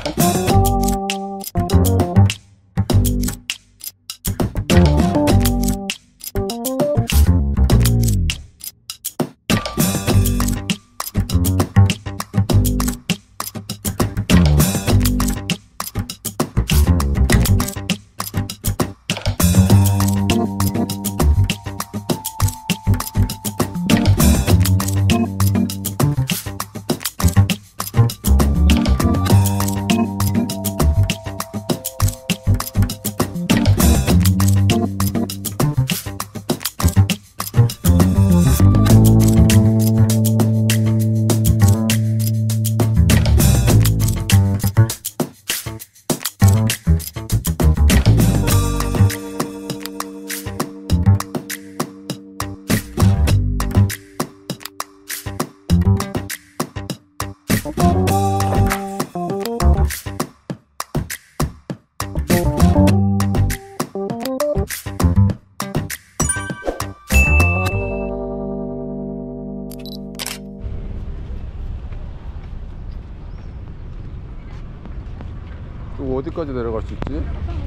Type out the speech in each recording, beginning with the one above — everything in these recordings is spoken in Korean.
이거 어디까지 내려갈 수 있지?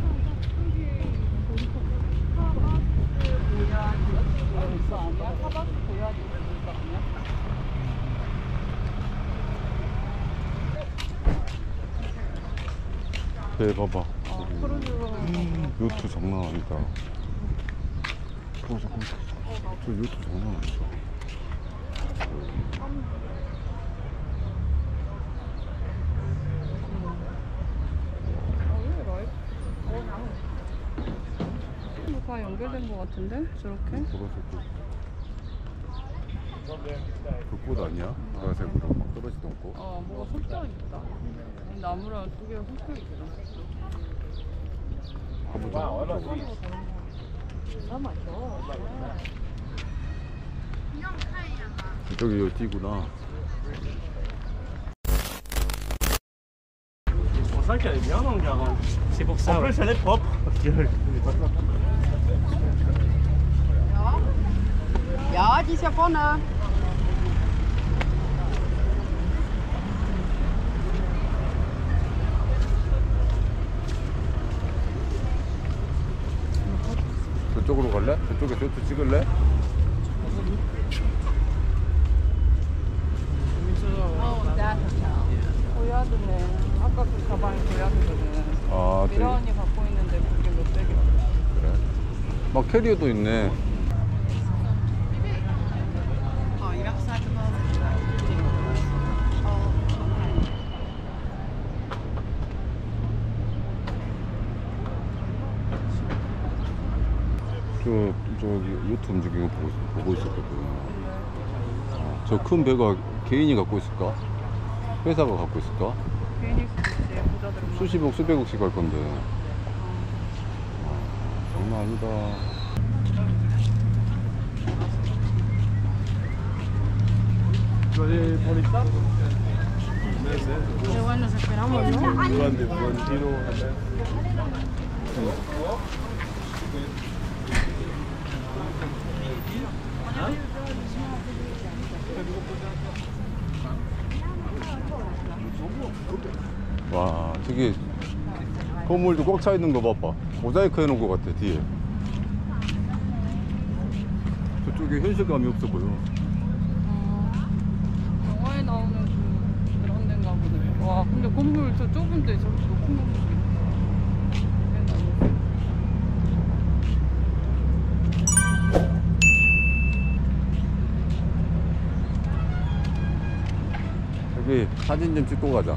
배 봐봐. 요트 장난 아니다. 저 요트 장난 아니다. 다 연결된 것 같은데? 저렇게? 그 꽃 아니야? 보라색으로 막 떨어지던 꽃? 뭐가 섞여 있다. 나무랑 두 개가 섞여 있다. 가보자. 저기 요티구나. C'est vrai qu'elle est bien dans le garage. C'est pour ça. En plus, elle est propre. Ja, die ist ja vorne. 저쪽으로 갈래? 저쪽에 요트 찍을래? 고야드네. 아까 그 가방이 고야드거든. 아, 미라언니 갖고 있는데 그게 롯데기야. 그래? 막 캐리어도 있네. 저기 요트 움직이는 거 보고 있었거든. 저 큰 배가 개인이 갖고 있을까? 회사가 갖고 있을까? 개인일 수도 있지. 부자들은. 수십억, 수백억씩 할 건데. 장난 아니다. Qué bueno, nos esperamos, ¿no? 와, 저기 건물도 꽉 차 있는 거 봐봐. 모자이크 해놓은 거 같아, 뒤에. 저쪽에 현실감이 없어 보여. 영화에 나오는 그런 데인가 보네. 와, 근데 건물 저 좁은데 저렇게 높은 건물이. 여기 사진 좀 찍고 가자.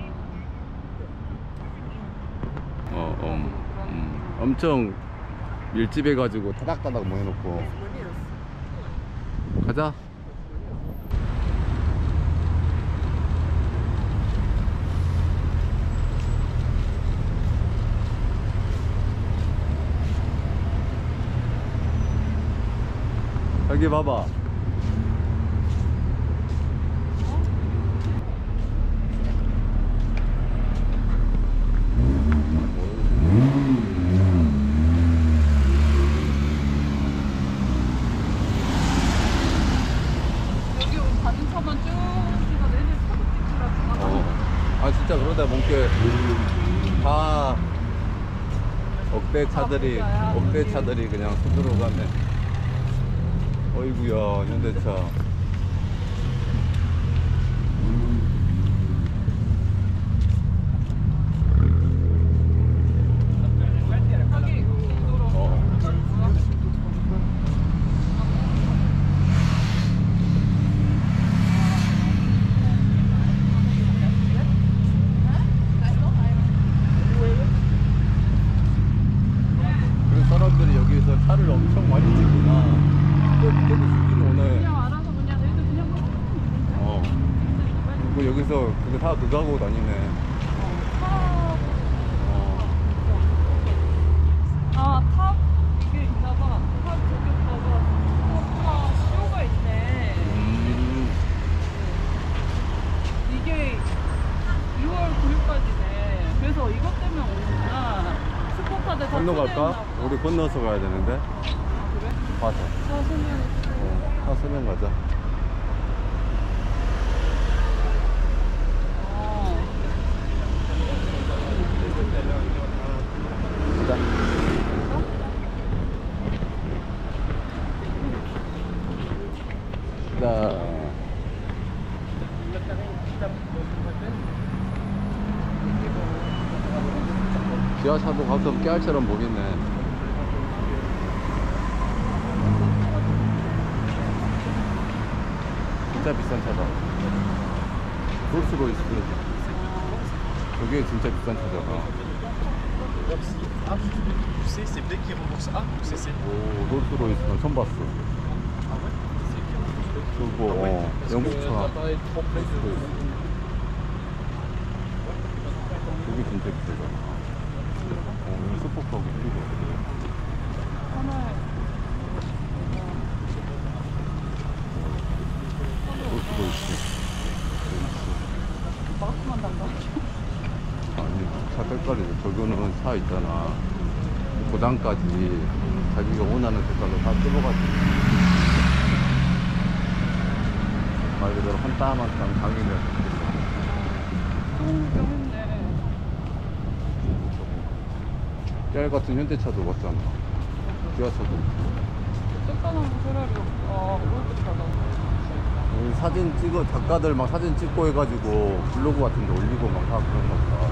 엄청 밀집해가지고 타닥타닥 뭐 해놓고. 가자. 여기 봐봐. 여기 가는 차만 쭉 지나서 애들 차도 찍으라 지나가. 아 진짜 그러다 본게 다 억대 차들이 부자야, 억대 그치. 차들이 그냥 손으로 가네. 어이구야 현대차. 여기 고속도로. 그래서 사람들이 여기서 차를 엄청 많이 찍구나. 되게 수준 오네. 그냥 알아서 그냥 애들 그냥 어. 그리고 여기서 그거 다 그거 하고 다니네. 탑 이게 있나봐. 탑 저기 봐봐. 쇼가 있네. 이게 2월 9일까지네. 그래서 이것 때문에 오는구나. 스포카드 다 건너갈까? 초대했나 보다. 우리 건너서 가야 되는데. 아, 그래? 봐서. 차 쓰면 가자. 가자. 자. 지하차도 가끔 깨알처럼 보이네. 진짜 비싼 차다. 롤스로이스. 저게 진짜 비싼 차잖아. Tu sais, c'est peut-être qui rembourse A ou CC. 오, 롤스로이스는 처음 봤어. 그리고 영국 차. 저게 진짜 비싸잖아. 여기 스포츠하고 그리고 롤스로이스. 마스크만 담가. 아니 차 색깔이 저거는 차 있잖아 고장까지 자기가 원하는 색깔로 다 뜯어가지고 말 그대로 한 땀 한 땀 당기면 했네. 깨알 같은 현대차도 봤잖아. 기아차도 쫓겨나는 페라리. 오르드잖아. 사진 찍어 작가들 막 사진 찍고 해가지고 블로그 같은 데 올리고 막 다 그런 거 봐.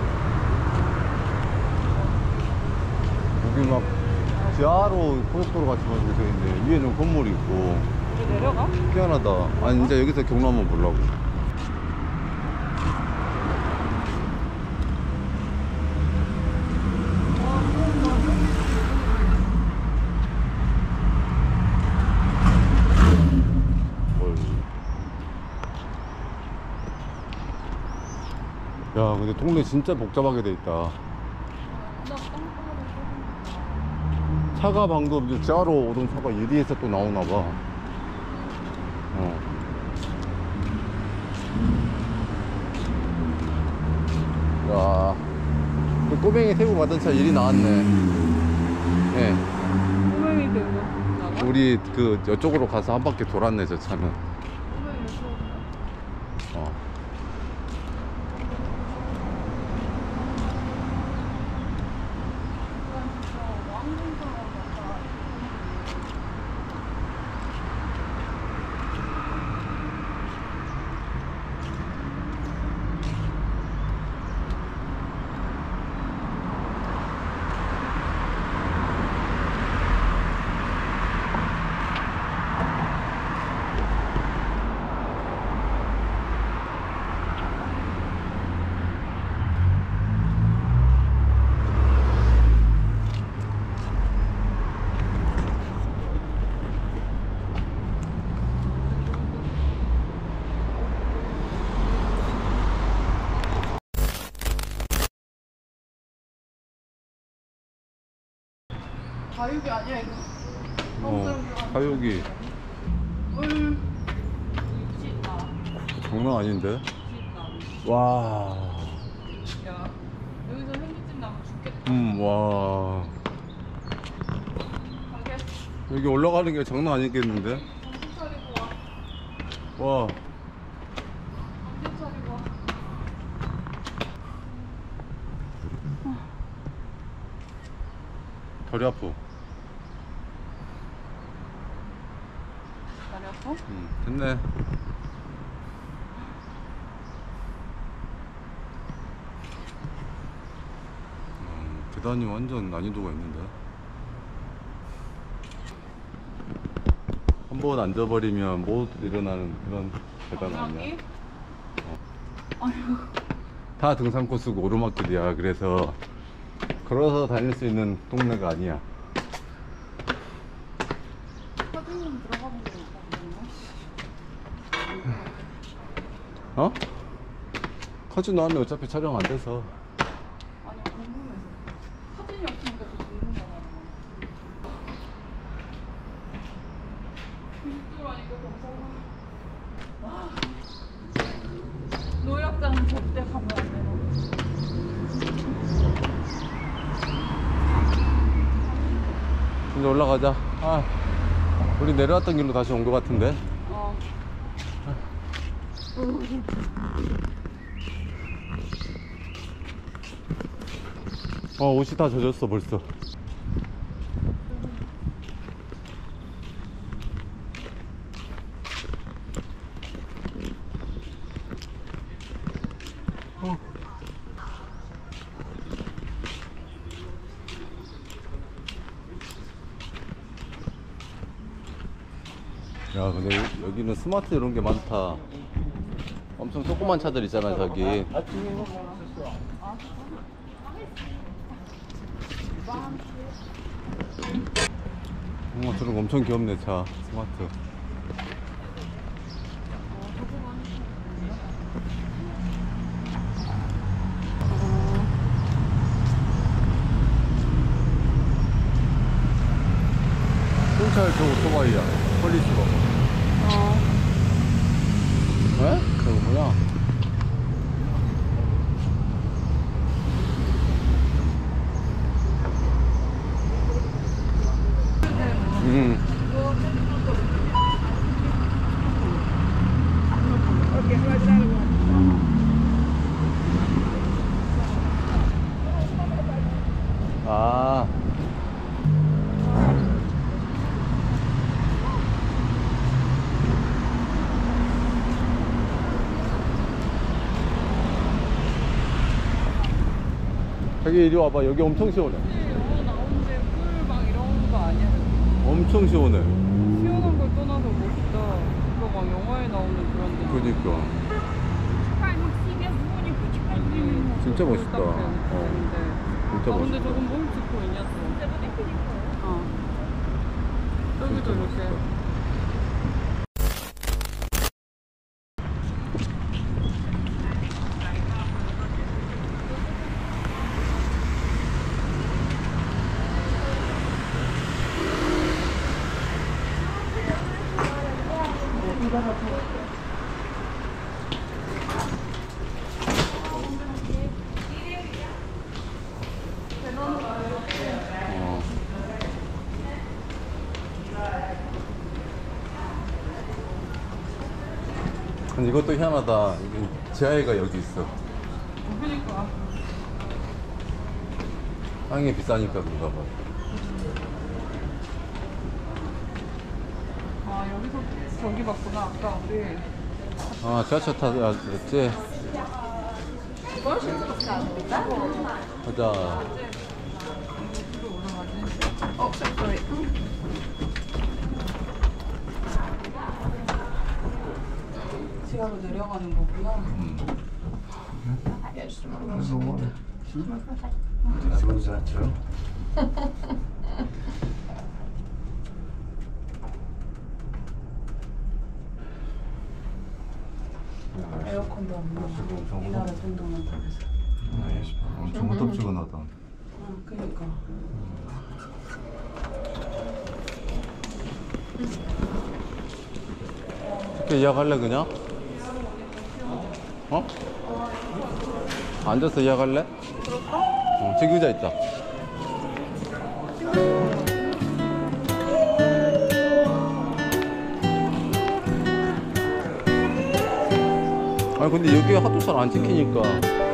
여기 막 지하로 고속도로 같이 이렇게 돼 있는데 위에는 건물이 있고 이제 내려가? 희한하다. 아니 이제 여기서 경로 한번 보려고. 야 근데 동네 진짜 복잡하게 돼 있다. 차가 방금 이제 지하로 오던 차가 유리에서 또 나오나 봐. 야, 그 꼬맹이 태우고 가던 차 일이 나왔네. 예. 꼬맹이 되고 나가? 우리 그 이쪽으로 가서 한 바퀴 돌았네 저 차는. 꼬맹이를 태웠나? 어. 가육이 아니야 이거. 가육이 미치겠다. 장난 아닌데? 미치겠다. 와. 야 여기서 현기증 나면 죽겠다. 와. 가게. 여기 올라가는 게 장난 아니겠는데? 정신 차리고 와. 와. 정신 차리고 와. 다리 아파. 다리 아파? 됐네. 계단이 완전 난이도가 있는데. 한번 앉아버리면 못 일어나는 그런 계단 아니야? 아유. 다 등산 코스고 오르막길이야. 그래서 걸어서 다닐 수 있는 동네가 아니야. 사진은 들어가 본 적 있거든요. 어? 카지노 하면 어차피 촬영 안 돼서. 아니 궁금해서. 사진이 없으니까 더 궁금하다. 이쪽으로니까 감사합니다. 노약자는 절대 가면 안 되나? 이제 올라가자. 아, 우리 내려왔던 길로 다시 온 것 같은데. 옷이 다 젖었어 벌써. 야, 근데 여기는 스마트 이런 게 많다. 엄청 조그만 차들 있잖아, 저기. 저런 거 엄청 귀엽네, 차. 스마트. 순찰 저 오토바이야. 폴리스로. 왜? 저거 뭐야? 아. 자기 이리 와봐. 여기 엄청 시원해. 영화 나오는데 꿀 막 이런 거 아니야? 엄청 시원해. 시원한 걸 떠나서 멋있다. 이거 막 영화에 나오는 그런 데. 그러니까. 진짜 멋있다. 진짜 근데 멋있다. 저건 뭘 찍고 있냐 또. 여기도 이렇게. 근데 이것도 희한하다. 이게 지하에가 여기 있어. 그러니까. 땅이 비싸니까 그런가 봐. 아 여기서 저기 봤구나 아까 우리. 아, 지하철 타야지. 가자. 지하로 내려가는 거구나. 에어컨도 안 나와. 이 나라 정도만 그래서. 엄청 어떡지근하다. 그니까. 예약할래 그냥? 어? 앉아서 예약할래? 그럴까? 저기 의자 있다. 아니 근데 여기 하도 잘 안 찍히니까.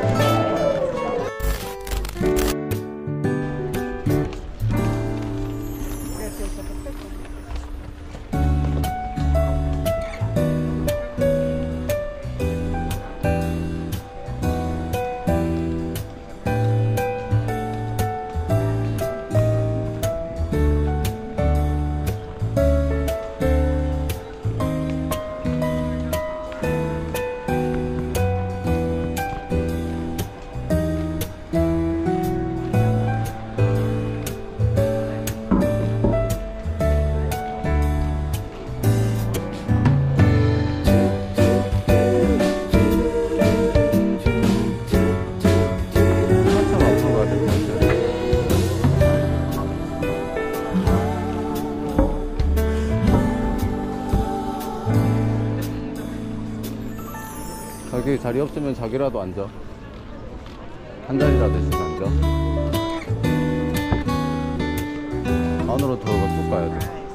한참 앞으로 가야 될 것 같아. 자기 자리 없으면 자기라도 앉아. 한 자리라도 있으면 앉아. 안으로 들어가 쭉 가야 돼.